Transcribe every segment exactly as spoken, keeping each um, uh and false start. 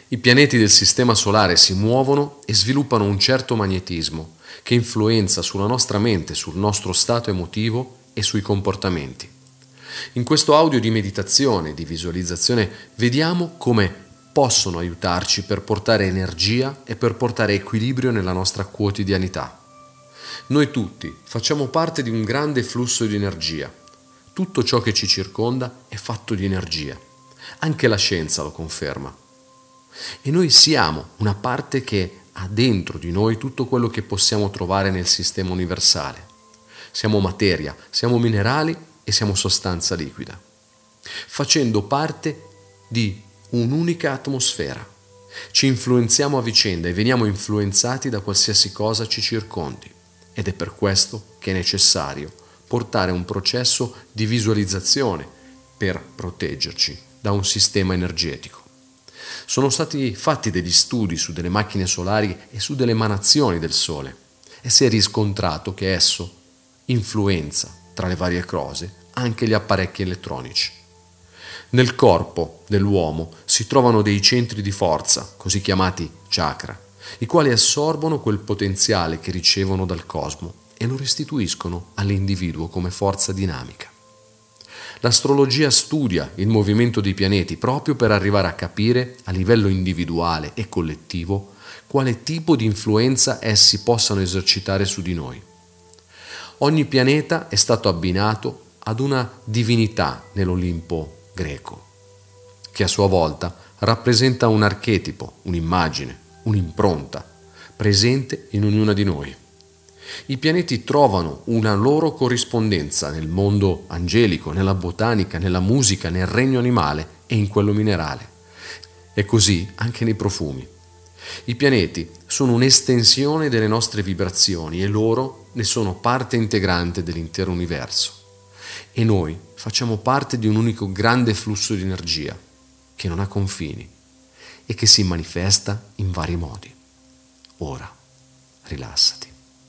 I pianeti del Sistema Solare si muovono e sviluppano un certo magnetismo che influenza sulla nostra mente, sul nostro stato emotivo e sui comportamenti. In questo audio di meditazione, di visualizzazione, vediamo come possono aiutarci per portare energia e per portare equilibrio nella nostra quotidianità. Noi tutti facciamo parte di un grande flusso di energia. Tutto ciò che ci circonda è fatto di energia. Anche la scienza lo conferma. E noi siamo una parte che ha dentro di noi tutto quello che possiamo trovare nel sistema universale. Siamo materia, siamo minerali e siamo sostanza liquida, facendo parte di un'unica atmosfera. Ci influenziamo a vicenda e veniamo influenzati da qualsiasi cosa ci circondi. Ed è per questo che è necessario portare un processo di visualizzazione per proteggerci da un sistema energetico. Sono stati fatti degli studi su delle macchine solari e su delle emanazioni del Sole e si è riscontrato che esso influenza, tra le varie cose, anche gli apparecchi elettronici. Nel corpo dell'uomo si trovano dei centri di forza, così chiamati chakra, i quali assorbono quel potenziale che ricevono dal cosmo e lo restituiscono all'individuo come forza dinamica. L'astrologia studia il movimento dei pianeti proprio per arrivare a capire a livello individuale e collettivo quale tipo di influenza essi possano esercitare su di noi. Ogni pianeta è stato abbinato ad una divinità nell'Olimpo greco, che a sua volta rappresenta un archetipo, un'immagine, un'impronta, presente in ognuna di noi. I pianeti trovano una loro corrispondenza nel mondo angelico, nella botanica, nella musica, nel regno animale e in quello minerale. E così anche nei profumi. I pianeti sono un'estensione delle nostre vibrazioni e loro ne sono parte integrante dell'intero universo. E noi facciamo parte di un unico grande flusso di energia che non ha confini e che si manifesta in vari modi. Ora, rilassati.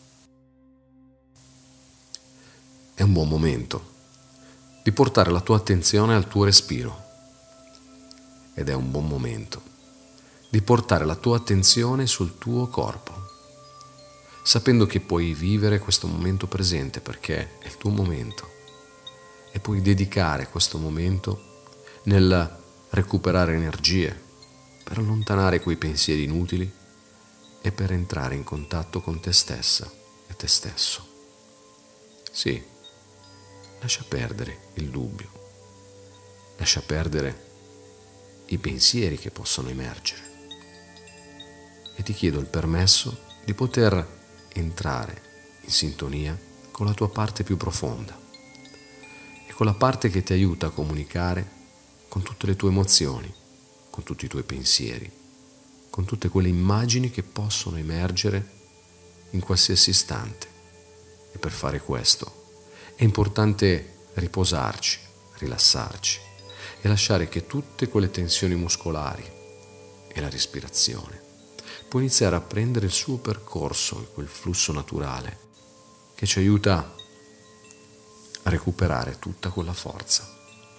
È un buon momento di portare la tua attenzione al tuo respiro ed è un buon momento di portare la tua attenzione sul tuo corpo, sapendo che puoi vivere questo momento presente perché è il tuo momento e puoi dedicare questo momento nel recuperare energie per allontanare quei pensieri inutili e per entrare in contatto con te stessa e te stesso. Sì. Lascia perdere il dubbio, lascia perdere i pensieri che possono emergere e ti chiedo il permesso di poter entrare in sintonia con la tua parte più profonda e con la parte che ti aiuta a comunicare con tutte le tue emozioni, con tutti i tuoi pensieri, con tutte quelle immagini che possono emergere in qualsiasi istante. E per fare questo è importante riposarci, rilassarci e lasciare che tutte quelle tensioni muscolari e la respirazione può iniziare a prendere il suo percorso, quel flusso naturale che ci aiuta a recuperare tutta quella forza.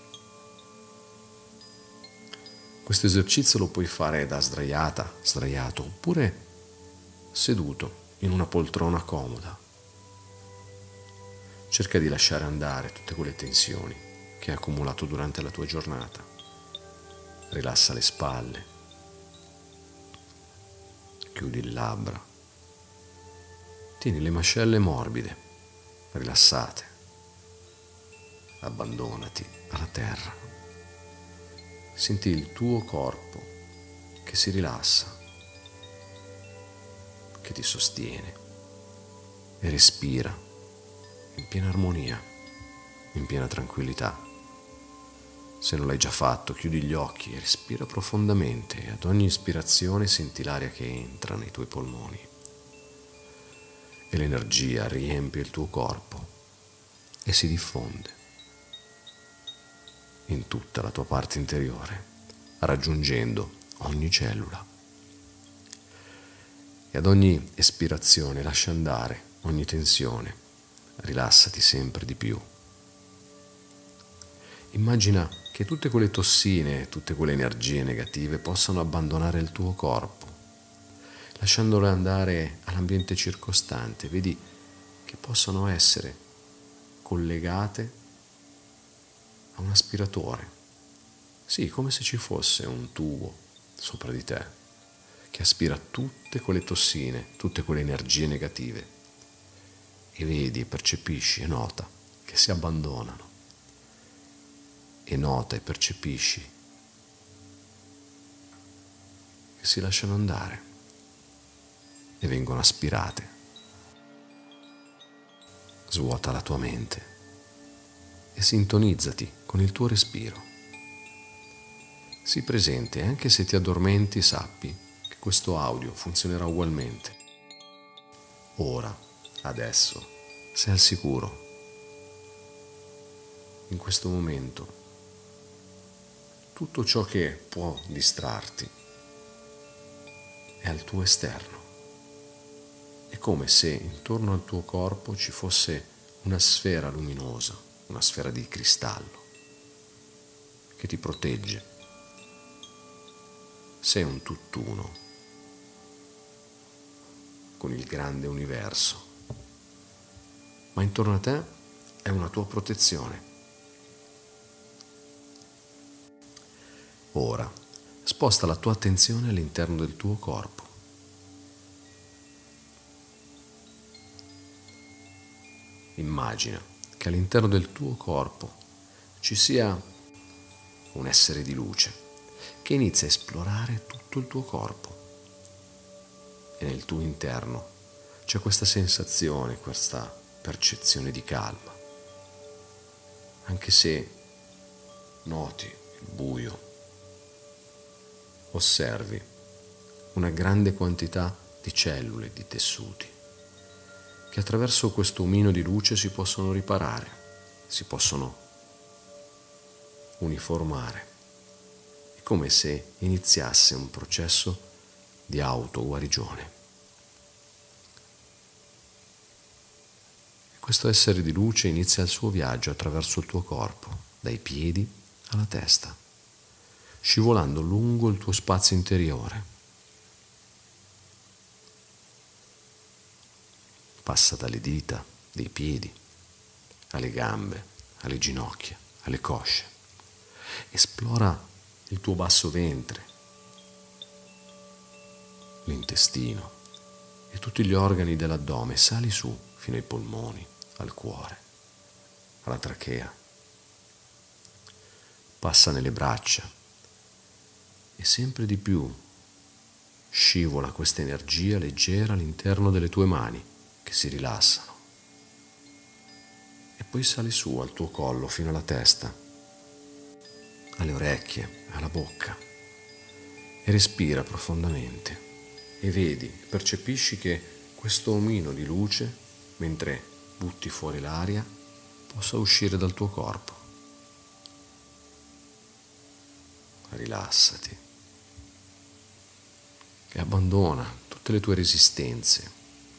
Questo esercizio lo puoi fare da sdraiata, sdraiato oppure seduto in una poltrona comoda. Cerca di lasciare andare tutte quelle tensioni che hai accumulato durante la tua giornata. Rilassa le spalle, chiudi le labbra, tieni le mascelle morbide, rilassate, abbandonati alla terra. Senti il tuo corpo che si rilassa, che ti sostiene e respira in piena armonia, in piena tranquillità. Se non l'hai già fatto, chiudi gli occhi e respira profondamente e ad ogni ispirazione senti l'aria che entra nei tuoi polmoni e l'energia riempie il tuo corpo e si diffonde in tutta la tua parte interiore, raggiungendo ogni cellula. E ad ogni espirazione lascia andare ogni tensione. Rilassati sempre di più. Immagina che che tutte quelle tossine, tutte quelle energie negative possano abbandonare il tuo corpo, lasciandole andare all'ambiente circostante. Vedi che possono essere collegate a un aspiratore. Sì, come se ci fosse un tubo sopra di te che aspira tutte quelle tossine, tutte quelle energie negative. E vedi, percepisci e nota che si abbandonano. E nota e percepisci che si lasciano andare e vengono aspirate. Svuota la tua mente e sintonizzati con il tuo respiro. Sii presente, anche se ti addormenti, sappi che questo audio funzionerà ugualmente. Ora, adesso, sei al sicuro. In questo momento, tutto ciò che può distrarti è al tuo esterno. È come se intorno al tuo corpo ci fosse una sfera luminosa, una sfera di cristallo che ti protegge. Sei un tutt'uno con il grande universo, ma intorno a te è una tua protezione. Ora, sposta la tua attenzione all'interno del tuo corpo. Immagina che all'interno del tuo corpo ci sia un essere di luce che inizia a esplorare tutto il tuo corpo. E nel tuo interno c'è questa sensazione, questa percezione di calma. Anche se noti il buio, osservi una grande quantità di cellule, di tessuti, che attraverso questo omino di luce si possono riparare, si possono uniformare. È come se iniziasse un processo di autoguarigione. E questo essere di luce inizia il suo viaggio attraverso il tuo corpo, dai piedi alla testa, scivolando lungo il tuo spazio interiore. Passa dalle dita, dei piedi, alle gambe, alle ginocchia, alle cosce. Esplora il tuo basso ventre, l'intestino e tutti gli organi dell'addome. Sali su fino ai polmoni, al cuore, alla trachea. Passa nelle braccia e sempre di più scivola questa energia leggera all'interno delle tue mani che si rilassano. E poi sali su al tuo collo fino alla testa, alle orecchie, alla bocca, e respira profondamente. E vedi, percepisci che questo omino di luce, mentre butti fuori l'aria, possa uscire dal tuo corpo. Rilassati e abbandona tutte le tue resistenze.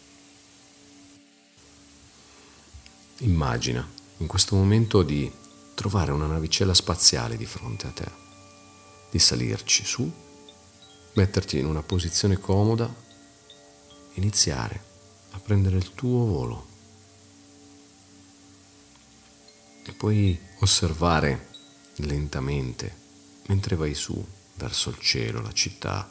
Immagina in questo momento di trovare una navicella spaziale di fronte a te, di salirci su, metterti in una posizione comoda, iniziare a prendere il tuo volo e poi osservare lentamente mentre vai su verso il cielo, la città,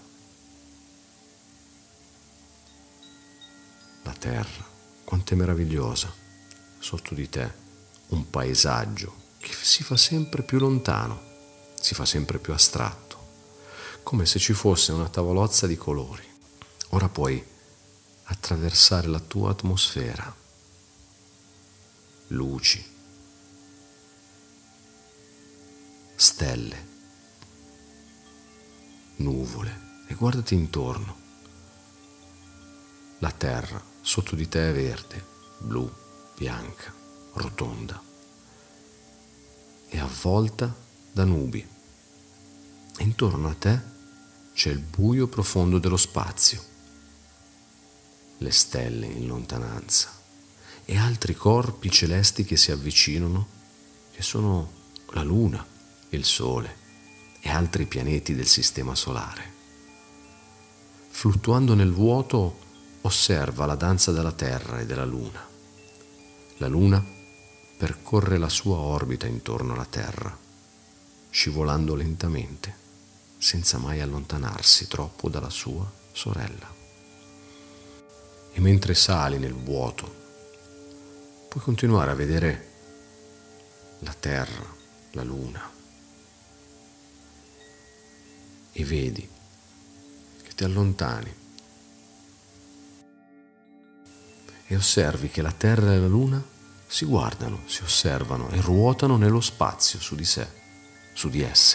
la terra, quanto è meravigliosa sotto di te, un paesaggio che si fa sempre più lontano, si fa sempre più astratto, come se ci fosse una tavolozza di colori. Ora puoi attraversare la tua atmosfera, luci, stelle, nuvole, e guardati intorno. La terra sotto di te è verde, blu, bianca, rotonda e avvolta da nubi. E intorno a te c'è il buio profondo dello spazio, le stelle in lontananza e altri corpi celesti che si avvicinano, che sono la luna, il Sole e altri pianeti del Sistema Solare. Fluttuando nel vuoto, osserva la danza della Terra e della Luna. La Luna percorre la sua orbita intorno alla Terra, scivolando lentamente, senza mai allontanarsi troppo dalla sua sorella. E mentre sali nel vuoto, puoi continuare a vedere la Terra, la Luna, e vedi che ti allontani e osservi che la Terra e la Luna si guardano, si osservano e ruotano nello spazio su di sé, su di esse.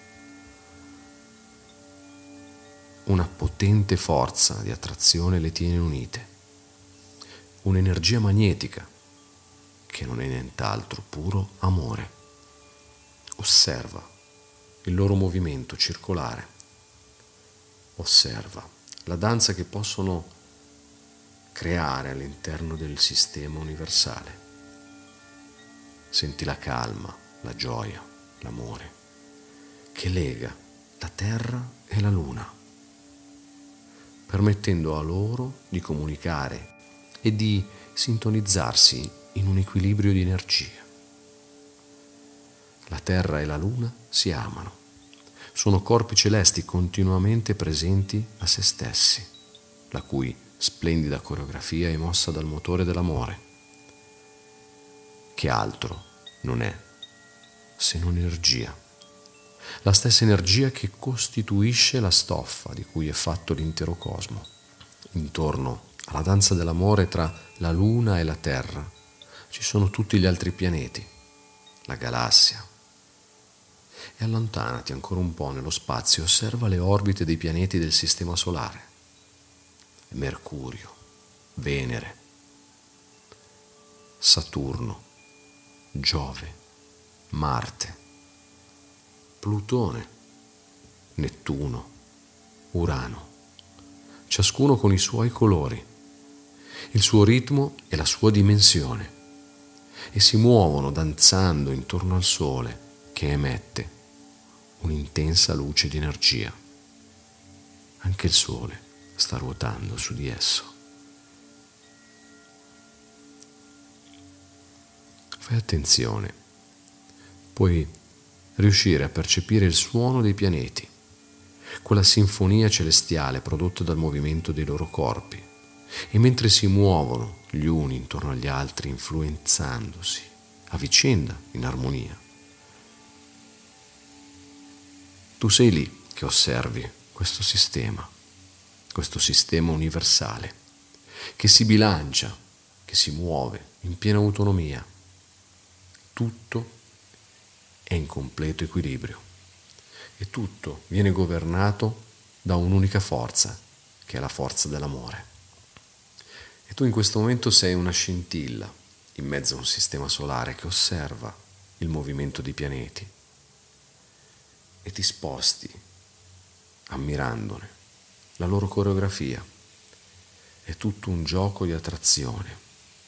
Una potente forza di attrazione le tiene unite, un'energia magnetica che non è nient'altro, puro amore. Osserva il loro movimento circolare, osserva la danza che possono creare all'interno del sistema universale. Senti la calma, la gioia, l'amore che lega la Terra e la Luna, permettendo a loro di comunicare e di sintonizzarsi in un equilibrio di energia. La Terra e la Luna si amano, sono corpi celesti continuamente presenti a se stessi, la cui splendida coreografia è mossa dal motore dell'amore, che altro non è se non energia, la stessa energia che costituisce la stoffa di cui è fatto l'intero cosmo. Intorno alla danza dell'amore tra la Luna e la Terra ci sono tutti gli altri pianeti, la galassia. E allontanati ancora un po' nello spazio, osserva le orbite dei pianeti del Sistema Solare. Mercurio, Venere, Saturno, Giove, Marte, Plutone, Nettuno, Urano, ciascuno con i suoi colori, il suo ritmo e la sua dimensione, e si muovono danzando intorno al Sole che emette un'intensa luce di energia. Anche il Sole sta ruotando su di esso. Fai attenzione, puoi riuscire a percepire il suono dei pianeti, quella sinfonia celestiale prodotta dal movimento dei loro corpi, e mentre si muovono gli uni intorno agli altri, influenzandosi a vicenda in armonia. Tu sei lì che osservi questo sistema, questo sistema universale, che si bilancia, che si muove in piena autonomia. Tutto è in completo equilibrio e tutto viene governato da un'unica forza, che è la forza dell'amore. E tu in questo momento sei una scintilla in mezzo a un sistema solare che osserva il movimento dei pianeti e ti sposti ammirandone la loro coreografia. È tutto un gioco di attrazione,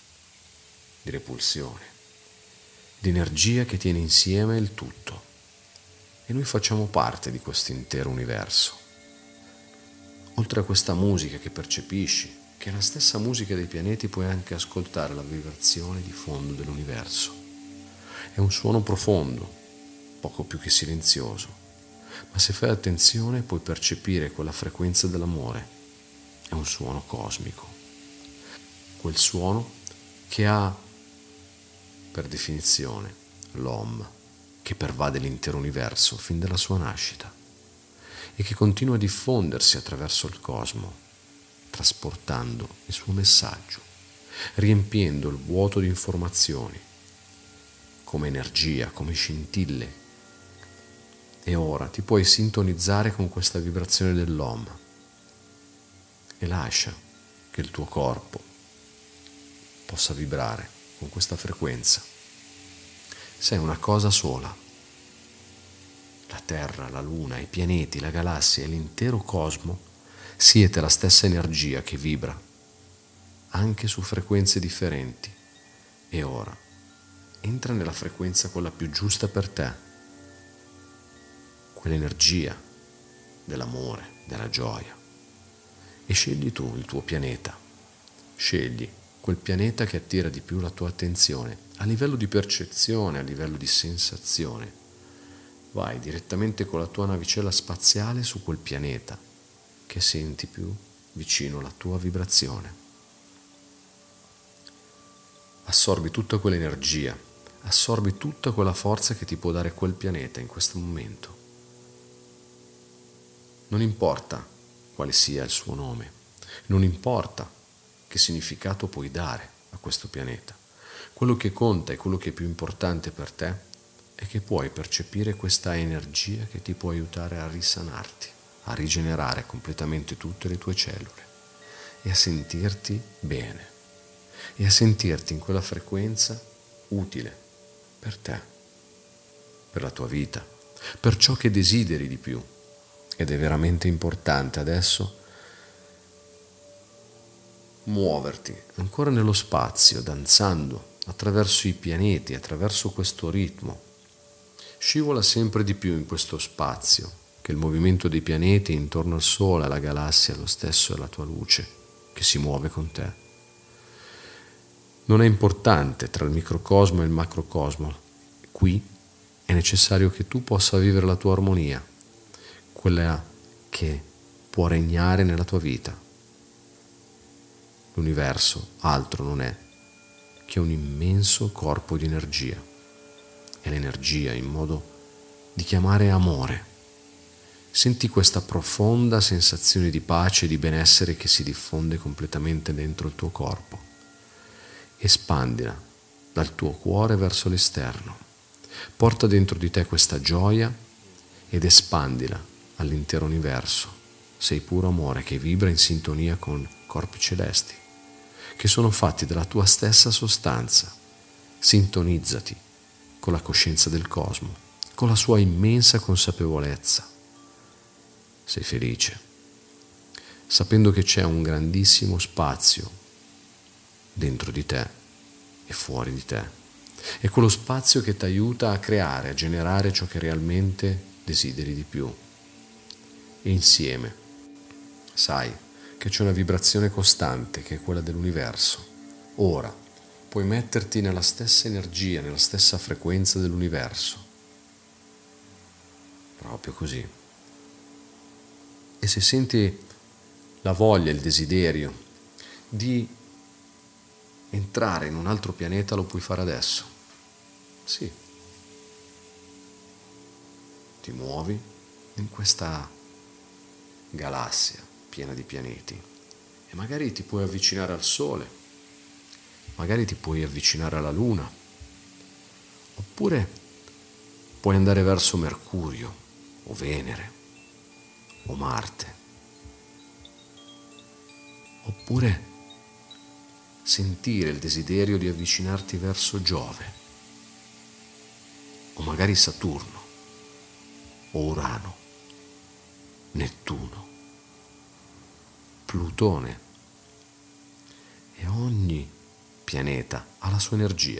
di repulsione, di energia che tiene insieme il tutto. E noi facciamo parte di questo intero universo. Oltre a questa musica che percepisci, che è la stessa musica dei pianeti, puoi anche ascoltare la vibrazione di fondo dell'universo. È un suono profondo, poco più che silenzioso, ma se fai attenzione puoi percepire quella frequenza dell'amore. È un suono cosmico, quel suono che ha, per definizione, l'Om, che pervade l'intero universo fin dalla sua nascita e che continua a diffondersi attraverso il cosmo, trasportando il suo messaggio, riempiendo il vuoto di informazioni, come energia, come scintille. E ora ti puoi sintonizzare con questa vibrazione dell'Om e lascia che il tuo corpo possa vibrare con questa frequenza. Sei una cosa sola. La Terra, la Luna, i pianeti, la galassia e l'intero cosmo siete la stessa energia che vibra, anche su frequenze differenti. E ora entra nella frequenza quella più giusta per te quell'energia dell'amore, della gioia. E scegli tu il tuo pianeta. Scegli quel pianeta che attira di più la tua attenzione, a livello di percezione, a livello di sensazione. Vai direttamente con la tua navicella spaziale su quel pianeta che senti più vicino alla tua vibrazione. Assorbi tutta quell'energia, assorbi tutta quella forza che ti può dare quel pianeta in questo momento. Non importa quale sia il suo nome, non importa che significato puoi dare a questo pianeta. Quello che conta e quello che è più importante per te è che puoi percepire questa energia che ti può aiutare a risanarti, a rigenerare completamente tutte le tue cellule e a sentirti bene e a sentirti in quella frequenza utile per te, per la tua vita, per ciò che desideri di più. Ed è veramente importante adesso muoverti ancora nello spazio, danzando attraverso i pianeti, attraverso questo ritmo. Scivola sempre di più in questo spazio, che il movimento dei pianeti intorno al Sole, alla galassia, lo stesso è la tua luce che si muove con te. Non è importante tra il microcosmo e il macrocosmo. Qui è necessario che tu possa vivere la tua armonia, quella che può regnare nella tua vita. L'universo altro non è che un immenso corpo di energia. E l'energia in modo di chiamare amore. Senti questa profonda sensazione di pace e di benessere che si diffonde completamente dentro il tuo corpo. Espandila dal tuo cuore verso l'esterno. Porta dentro di te questa gioia ed espandila all'intero universo. Sei puro amore che vibra in sintonia con corpi celesti, che sono fatti della tua stessa sostanza. Sintonizzati con la coscienza del cosmo, con la sua immensa consapevolezza. Sei felice, sapendo che c'è un grandissimo spazio dentro di te e fuori di te. È quello spazio che ti aiuta a creare, a generare ciò che realmente desideri di più. E insieme sai che c'è una vibrazione costante che è quella dell'universo. Ora puoi metterti nella stessa energia, nella stessa frequenza dell'universo. Proprio così. E se senti la voglia, il desiderio di entrare in un altro pianeta, lo puoi fare adesso. Sì. Ti muovi in questa galassia piena di pianeti e magari ti puoi avvicinare al Sole, magari ti puoi avvicinare alla Luna, oppure puoi andare verso Mercurio o Venere o Marte, oppure sentire il desiderio di avvicinarti verso Giove o magari Saturno o Urano, Nettuno, Plutone. E ogni pianeta ha la sua energia.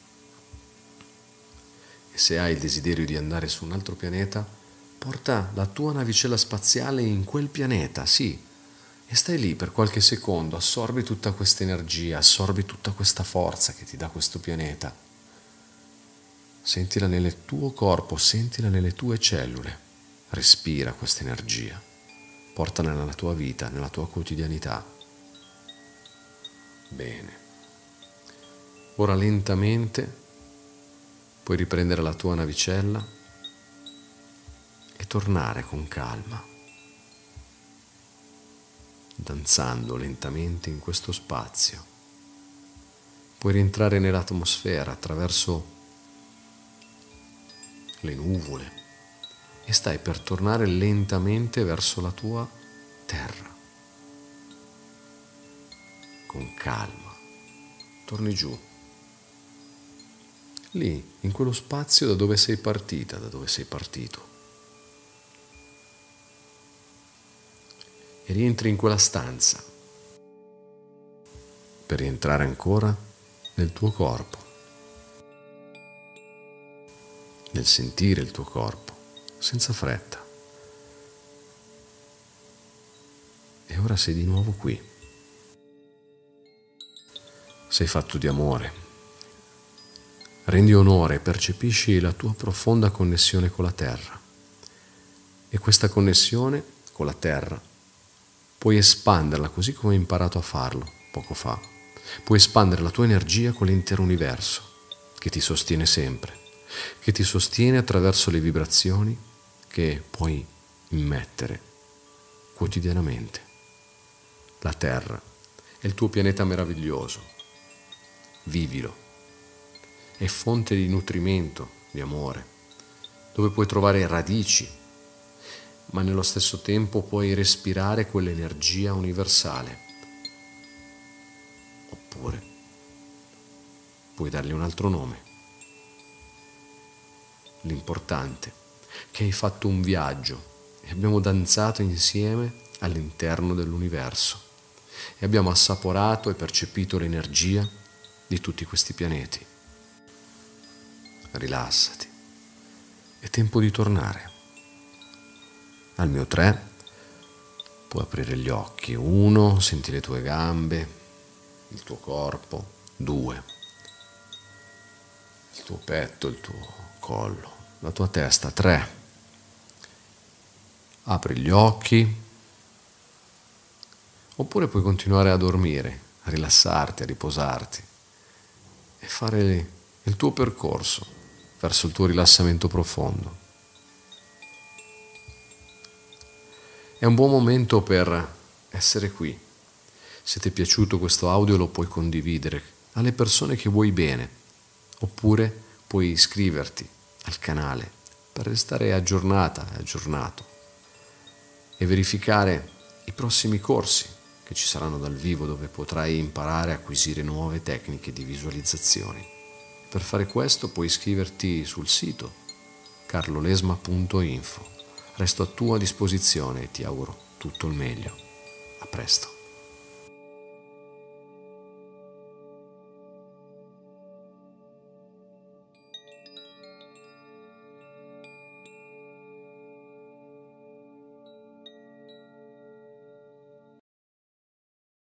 E se hai il desiderio di andare su un altro pianeta, porta la tua navicella spaziale in quel pianeta, sì, e stai lì per qualche secondo, assorbi tutta questa energia, assorbi tutta questa forza che ti dà questo pianeta. Sentila nel tuo corpo, sentila nelle tue cellule. Respira questa energia, portala nella tua vita, nella tua quotidianità. Bene. Ora lentamente puoi riprendere la tua navicella e tornare con calma, danzando lentamente in questo spazio. Puoi rientrare nell'atmosfera attraverso le nuvole e stai per tornare lentamente verso la tua terra. Con calma, torni giù, lì, in quello spazio da dove sei partita, da dove sei partito. E rientri in quella stanza per rientrare ancora nel tuo corpo, nel sentire il tuo corpo, senza fretta. E ora sei di nuovo qui. Sei fatto di amore. Rendi onore e percepisci la tua profonda connessione con la terra. E questa connessione con la terra puoi espanderla così come hai imparato a farlo poco fa. Puoi espandere la tua energia con l'intero universo, che ti sostiene sempre, che ti sostiene attraverso le vibrazioni che puoi immettere quotidianamente. La Terra è il tuo pianeta meraviglioso. Vivilo. È fonte di nutrimento, di amore, dove puoi trovare radici, ma nello stesso tempo puoi respirare quell'energia universale. Oppure puoi dargli un altro nome. L'importante è che hai fatto un viaggio e abbiamo danzato insieme all'interno dell'universo e abbiamo assaporato e percepito l'energia di tutti questi pianeti. Rilassati. È tempo di tornare. Al mio tre puoi aprire gli occhi. Uno, senti le tue gambe, il tuo corpo. Due, il tuo petto, il tuo collo, la tua testa. Tre, apri gli occhi. Oppure puoi continuare a dormire, a rilassarti, a riposarti e fare il tuo percorso verso il tuo rilassamento profondo. È un buon momento per essere qui. Se ti è piaciuto questo audio lo puoi condividere alle persone che vuoi bene, oppure puoi iscriverti al canale per restare aggiornata e aggiornato e verificare i prossimi corsi che ci saranno dal vivo, dove potrai imparare a acquisire nuove tecniche di visualizzazioni. Per fare questo puoi iscriverti sul sito carlolesma punto info. Resto a tua disposizione e ti auguro tutto il meglio. A presto.